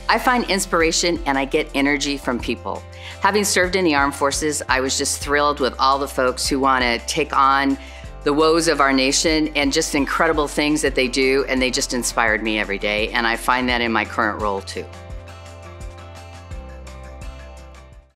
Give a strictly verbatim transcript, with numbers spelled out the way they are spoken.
I find inspiration and I get energy from people. Having served in the armed forces, I was just thrilled with all the folks who want to take on the woes of our nation and just incredible things that they do, and they just inspired me every day, and I find that in my current role too.